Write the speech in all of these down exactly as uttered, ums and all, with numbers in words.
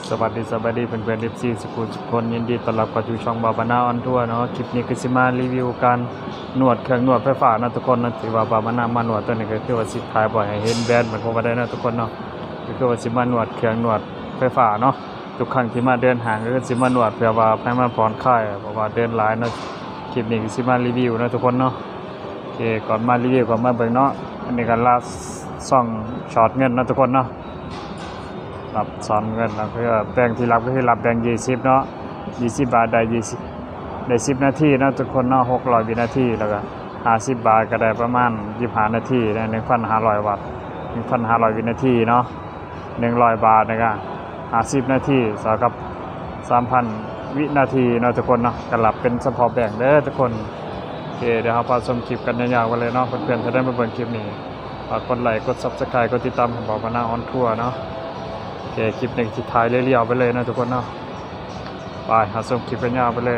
สวัสดีสวัสดีเพื่อนเพื่อนเอฟซีสุขุมสุขคนยินดีต้อนรับเข้าสู่ช่องบาบานาออนทัวร์เนาะคลิปนี้ก็สิมารีวิวการนวดเครื่องนวดไฟฟ้านะทุกคนนะถือว่าบาบานามานวดตัวนี้ก็คือว่าสิถ่ายบ่อยให้เห็นแบรนด์เหมือนพวกมาได้นะทุกคนเนาะก็คือว่าสิมานวดเครื่องนวดไฟฟ้าเนาะทุกครั้งที่มาเดินห้างก็คือสิมานวดเพื่อว่าให้มันผ่อนคลายเพราะว่าเดินหลายเนาะคลิปนี้ก็สิมารีวิวนะทุกคนเนาะโอเคก่อนมารีวิวก่อนมาเบิ่งเนาะอันนี้ก็ลาซ่องช็อตเงินนะทุกคนเนาะรับสอนเงินแล้วก็แบ่งที่รับก็คือรับแบ่งยี่สิบเนาะยี่สิบบาทได้ยี่สิบได้สิบนาทีเนาะทุกคนเนาะหกร้อยวินาทีแล้วก็ห้าสิบบาทก็ได้ประมาณยี่สิบห้านาทีได้หนึ่งพันห้าร้อยวัตต์หนึ่งพันห้าร้อยวินาทีเนาะหนึ่งร้อยบาทนะครับห้าสิบนาทีเท่ากับสามพันวินาทีเนาะทุกคนเนาะก็รับเป็นเฉพาะแบ่งเด้อทุกคนโอเคเดี๋ยวเราไปชมคลิปกันยาวๆกันเลยเนาะเพื่อนๆจะได้มาเบิ่งคลิปนี้ฝากกดไลค์กด Subscribe กดติดตามผมบอกว่าหน้าออนทัวร์เนาะโอเคคลิปหนึ่งที่ท้ายเรียวๆไปเลยนะทุกคนเนาะไปหาชมคลิปกันยาวไปเลย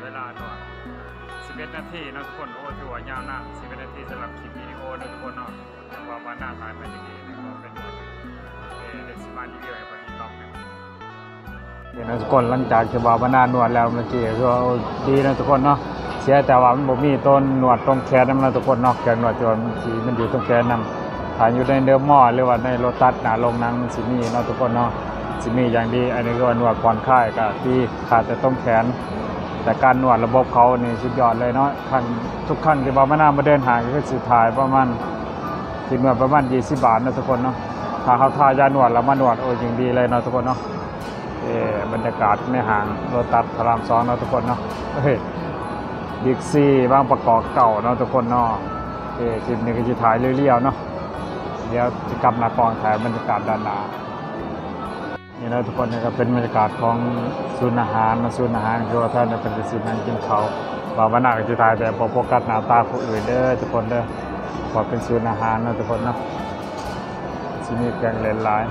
วลาหน่อยสิบเอ็ดนาทีเนาะทุกคนโอ้ถือว่ายาวนานสิบเอ็ดนาทีสำหรับคลิปวิดีโอเนาะทุกคนเนาะจังหวะว่าหน้าถ่ายมันจะดีนะก็เป็นหมดเอเดซิมารีวิวให้เพิ่นอีกรอบหนึงเดี๋ยวนะทุกคนหลังจากที่ว่าบรรณานวดแล้วเมื่อกี้ก็ดีนะทุกคนเนาะเสียแต่ว่ามันบ่มีต้นหนวดตรงแขนนำนะทุกคนเนาะแขนหนวดจนสีมันอยู่ตรงแขนนำถ้าอยู่ในเดิมหม้อหรือว่าในโลตัสหน้าโรงหนังมันสิมีเนาะทุกคนเนาะสิมีอย่างดีอันนี้ก็นวดผ่อนคลายก็ที่ขาดแต่ต้นแขนแต่การนวดระบบเขานี่สุดยอดเลยเนาะครั้งทุกครั้งที่ว่าบรรณามาเดินหางก็สิถ่ายประมาณสินวดประมาณยี่สิบบาทนะทุกคนเนาะถ้าเขาทายานวดแล้วมานวดโอ้ยิ่งดีเลยเนาะทุกคนเนาะเออบรรยากาศในห้างโลตัสพระรามสองเนาะทุกคนเนาะเฮ้ยบิ๊กซีบางประกอบเก่าเนาะทุกคนเนาะเออคลิปนี้ก็จะถ่ายเรียวๆเนาะเดี๋ยวจะกลับมากองถ่ายบรรยากาศด้านหน้านี่นะทุกคนนี่ก็เป็นบรรยากาศของศูนย์อาหารนะศูนย์อาหารคือว่าท่านเป็นสินั่งกินข้าวว่าวันหน้าก็จะถ่ายแบบโฟกัสหน้าตาผู้อื่นเด้อทุกคนเด้อพอเป็นศูนย์อาหารนะทุกคนเนาะที่นี่แกงเลนไลน์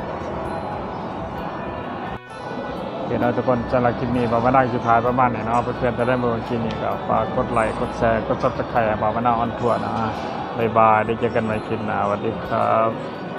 เดี๋ยวนะทุกคนสำหรับคลิปนี้บ่าววันหน้าจะถ่ายประมาณนี้เนาะเพื่อนๆจะได้มาดูคลิปนี้ก็ฝากกดไลค์กดแชร์กดซับสไครต์บ่าววันหน้าออนทัวร์นะบ๊ายบายได้เจอกันใหม่คลิปหน้าสวัสดีครับ